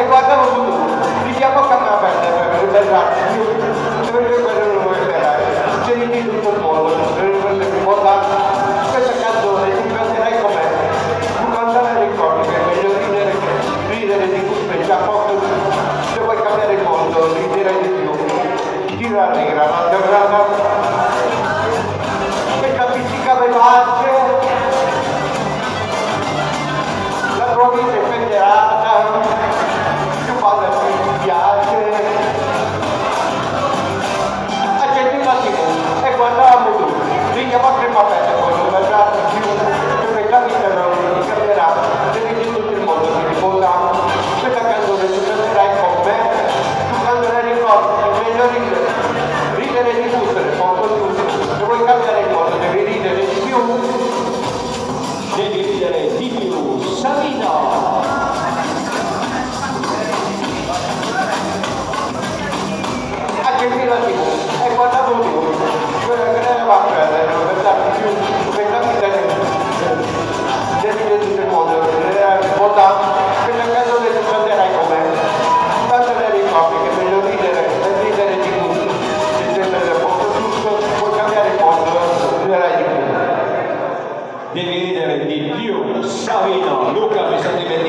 e guardavo tutto, diciamo che mi aperte per liberarsi, c'è di tutto il mondo, questa canzone ti canterai con me, tu cantare ricordi che è meglio ridere di tutto, già poco, se vuoi cambiare il mondo, ridere di più, tira allegra, questa fisica veloce, la tua vita è federata, più vale più ti piace, accendi la TV e guardavamo tu, richiamo tre papelle, poi non guardate più, perché la vita non ti cambierà, devi di tutto il mondo ti riposa, questa canzone tu canterai con me, tu canterai ricordi, è meglio ridere di tutto, poco tutto, se vuoi cambiare il mondo devi ridere di più. Devi ridere di più, Savino! Accendi la TV e guardavo tu, quella che ne va a prendere, non pensare più, perché la vita devi di tutto il mondo, riposa, questa canzone tu canterai con me, tanto ne ricordi che è meglio ridere e ridere di tutto, se sempre poco tutto, puoi cambiare il mondo, riderai di più. Devi ridere di più, Savino! Luca mi sta diventando